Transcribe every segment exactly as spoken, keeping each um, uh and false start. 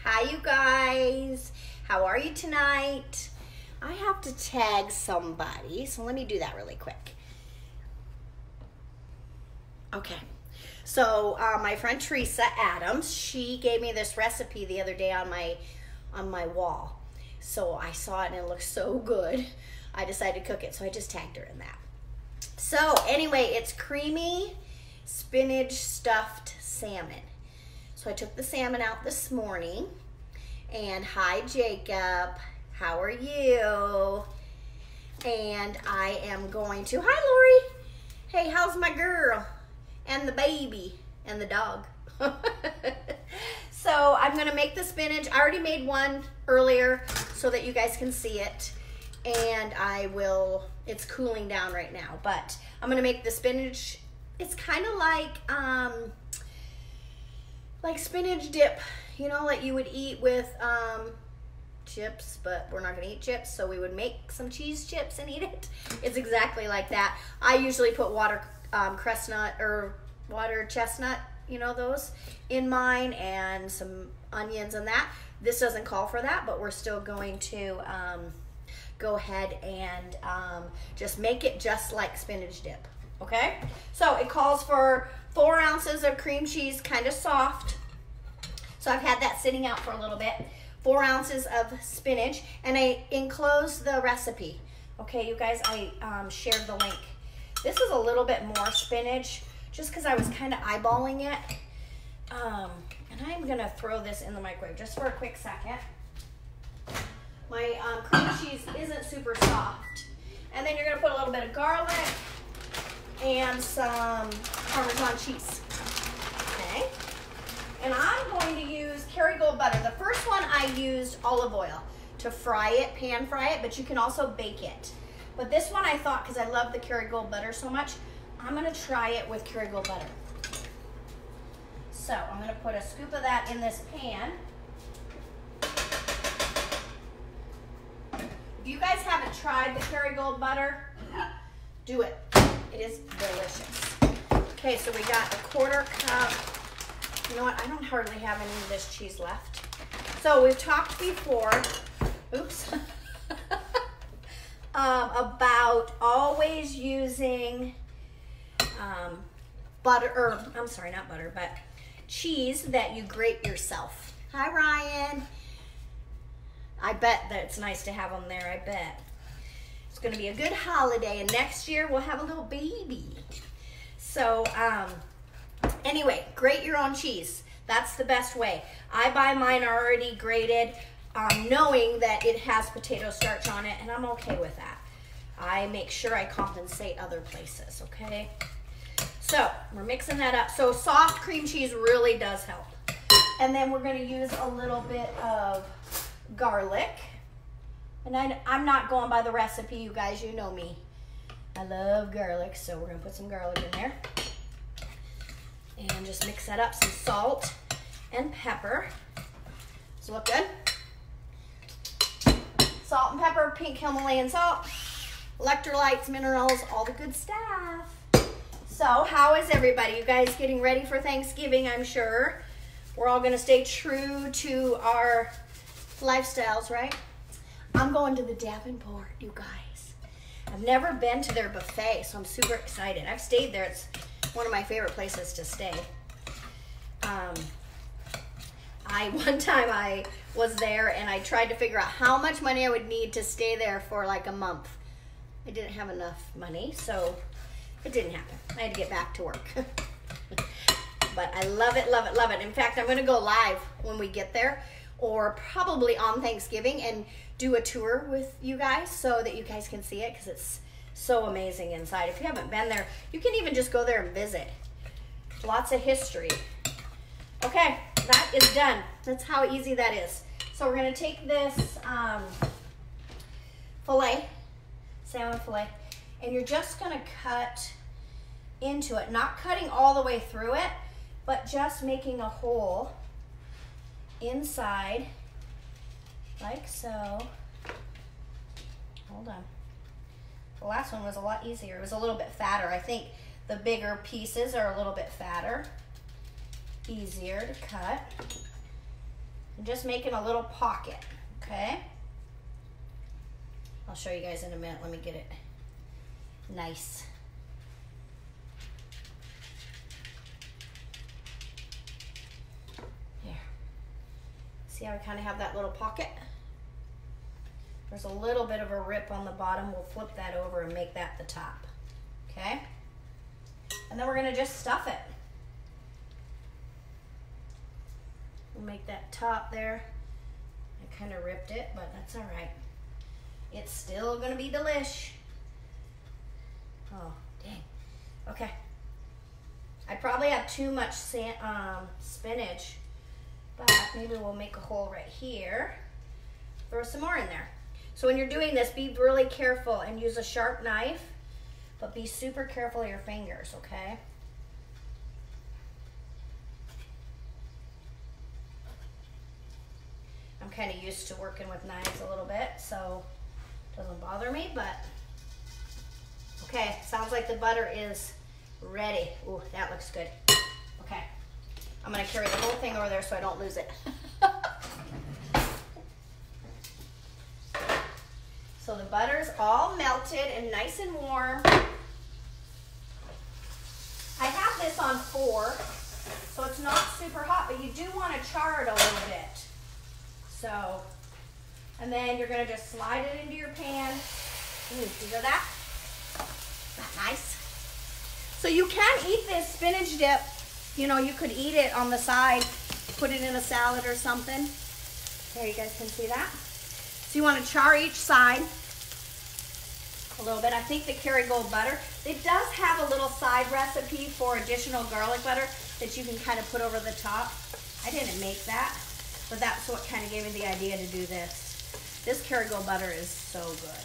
Hi, you guys. How are you tonight? I have to tag somebody, so let me do that really quick. Okay. So uh, my friend Teresa Adams, she gave me this recipe the other day on my on my wall. So I saw it and it looked so good. I decided to cook it, so I just tagged her in that. So anyway, it's creamy spinach stuffed salmon. So I took the salmon out this morning. And hi, Jacob. How are you? And I am going to, hi, Lori. Hey, how's my girl? And the baby and the dog. So I'm gonna make the spinach. I already made one earlier so that you guys can see it. And I will, it's cooling down right now, but I'm gonna make the spinach. It's kind of like, um, like spinach dip, you know, like you would eat with um, chips, but we're not gonna eat chips, so we would make some cheese chips and eat it. It's exactly like that. I usually put water um, chestnut or water chestnut, you know, those in mine, and some onions and that. This doesn't call for that, but we're still going to um, go ahead and um, just make it just like spinach dip, okay? So it calls for four ounces of cream cheese, kind of soft. So I've had that sitting out for a little bit. Four ounces of spinach, and I enclosed the recipe. Okay, you guys, I um, shared the link. This is a little bit more spinach, just because I was kind of eyeballing it. Um, and I'm gonna throw this in the microwave just for a quick second. My um, cream cheese isn't super soft. And then you're gonna put a little bit of garlic and some Parmesan cheese, okay? And I'm going to use Kerrygold butter. The first one I used olive oil to fry it, pan fry it, but you can also bake it. But this one I thought, because I love the Kerrygold butter so much, I'm gonna try it with Kerrygold butter. So I'm gonna put a scoop of that in this pan. If you guys haven't tried the Kerrygold butter, do it. It is delicious. Okay, so we got a quarter cup. You know what, I don't hardly have any of this cheese left. So we've talked before, oops, um, about always using um, butter, or I'm sorry, not butter, but cheese that you grate yourself. Hi, Ryan. I bet that it's nice to have them there, I bet. It's gonna be a good holiday, and next year we'll have a little baby. So, um, anyway, grate your own cheese. That's the best way. I buy mine already grated, um, knowing that it has potato starch on it, and I'm okay with that. I make sure I compensate other places, okay? So, we're mixing that up. So, soft cream cheese really does help. And then we're gonna use a little bit of garlic. And I, I'm not going by the recipe, you guys, you know me. I love garlic, so we're gonna put some garlic in there. And just mix that up, some salt and pepper. Does it look good? Salt and pepper, pink Himalayan salt, electrolytes, minerals, all the good stuff. So how is everybody? You guys getting ready for Thanksgiving, I'm sure. We're all gonna stay true to our lifestyles, right? I'm going to the Davenport, you guys. I've never been to their buffet, so I'm super excited. I've stayed there. It's one of my favorite places to stay. Um, I one time I was there and I tried to figure out how much money I would need to stay there for like a month. I didn't have enough money, so it didn't happen. I had to get back to work. But I love it, love it, love it. In fact, I'm gonna go live when we get there, or probably on Thanksgiving, and do a tour with you guys so that you guys can see it, because it's so amazing inside. If you haven't been there, you can even just go there and visit. Lots of history. Okay, that is done. That's how easy that is. So we're gonna take this um, filet, salmon filet, and you're just gonna cut into it, not cutting all the way through it, but just making a hole inside, like so. Hold on. The last one was a lot easier. It was a little bit fatter. I think the bigger pieces are a little bit fatter, easier to cut. and just making a little pocket, okay? I'll show you guys in a minute. Let me get it nice. There. See how I kind of have that little pocket? There's a little bit of a rip on the bottom. We'll flip that over and make that the top, okay? And then we're gonna just stuff it. We'll make that top there. I kind of ripped it, but that's all right. It's still gonna be delish. Oh, dang. Okay. I probably have too much san um, spinach, but maybe we'll make a hole right here. Throw some more in there. So when you're doing this, be really careful and use a sharp knife, but be super careful of your fingers, okay? I'm kind of used to working with knives a little bit, so it doesn't bother me, but okay, sounds like the butter is ready. Ooh, that looks good. Okay, I'm gonna carry the whole thing over there so I don't lose it. So the butter's all melted and nice and warm. I have this on four, so it's not super hot, but you do want to char it a little bit. So, and then you're gonna just slide it into your pan. Ooh, you hear that? Nice. So you can eat this spinach dip. You know, you could eat it on the side, put it in a salad or something. There, you guys can see that. So you want to char each side a little bit. I think the Kerrygold butter, it does have a little side recipe for additional garlic butter that you can kind of put over the top. I didn't make that, but that's what kind of gave me the idea to do this. This Kerrygold butter is so good.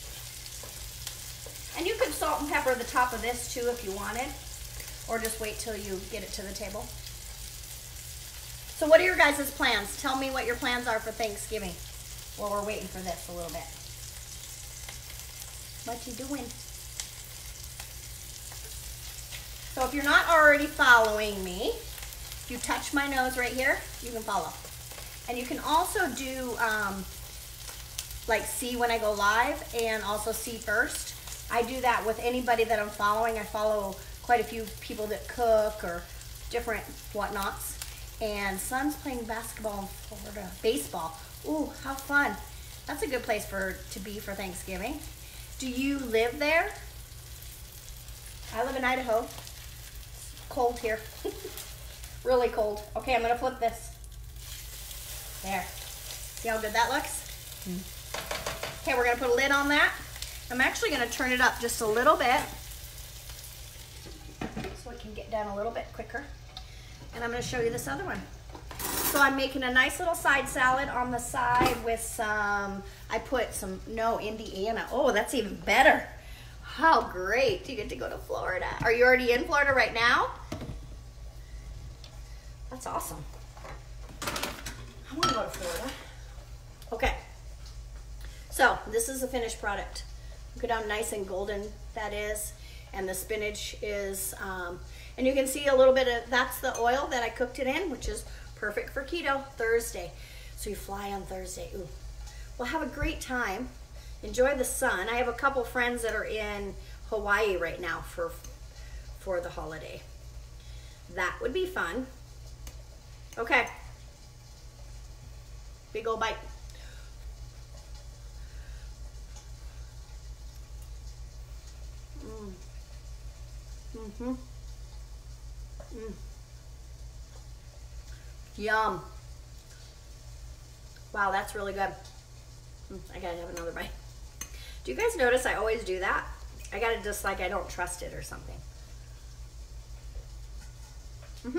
And you could salt and pepper the top of this too if you wanted, or just wait till you get it to the table. So what are your guys' plans? Tell me what your plans are for Thanksgiving while we're waiting for this a little bit. What you doing? So if you're not already following me, if you touch my nose right here, you can follow. And you can also do um, like see when I go live and also see first. I do that with anybody that I'm following. I follow quite a few people that cook or different whatnots. And son's playing basketball in Florida, baseball. Ooh, how fun. That's a good place for to be for Thanksgiving. Do you live there? I live in Idaho. It's cold here. Really cold. Okay, I'm gonna flip this. There. See how good that looks? Mm. Okay, we're gonna put a lid on that. I'm actually gonna turn it up just a little bit so it can get down a little bit quicker. And I'm gonna show you this other one. So I'm making a nice little side salad on the side with some, I put some, no, Indiana. Oh, that's even better. How great, you get to go to Florida. Are you already in Florida right now? That's awesome. I wanna go to Florida. Okay, so this is the finished product. Look at how nice and golden that is. And the spinach is, um, and you can see a little bit of, that's the oil that I cooked it in, which is perfect for keto Thursday. So you fly on Thursday. Ooh. Well, have a great time. Enjoy the sun. I have a couple friends that are in Hawaii right now for, for the holiday. That would be fun. Okay. Big ol' bite. Mm. Mm-hmm. Mm. Yum. Wow, that's really good. Mm, I gotta have another bite. Do you guys notice I always do that? I gotta just like I don't trust it or something. Mm-hmm.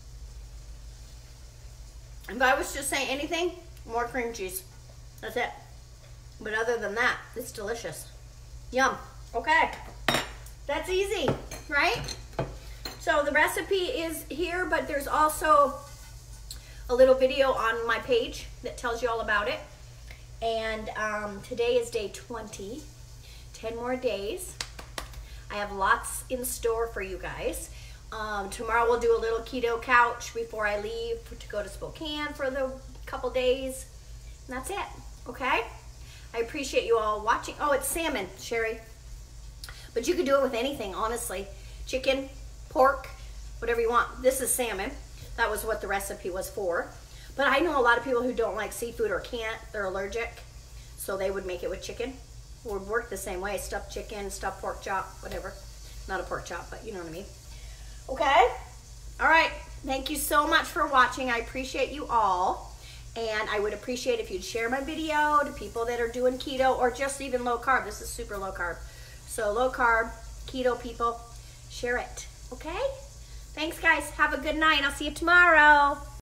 If I was just saying anything, more cream cheese. That's it. But other than that, it's delicious. Yum. Okay. That's easy, right? So the recipe is here, but there's also a little video on my page that tells you all about it. And um, today is day twenty, ten more days. I have lots in store for you guys. Um, tomorrow we'll do a little keto couch before I leave to go to Spokane for the couple days, and that's it, okay? I appreciate you all watching. Oh, it's salmon, Sherry. But you can do it with anything, honestly. Chicken, pork, whatever you want. This is salmon. That was what the recipe was for. But I know a lot of people who don't like seafood or can't. They're allergic. So they would make it with chicken. It would work the same way. Stuffed chicken, stuffed pork chop, whatever. Not a pork chop, but you know what I mean. Okay? All right. Thank you so much for watching. I appreciate you all. And I would appreciate if you'd share my video to people that are doing keto or just even low carb. This is super low carb. So low carb, keto people, share it. Okay? Thanks, guys. Have a good night. I'll see you tomorrow.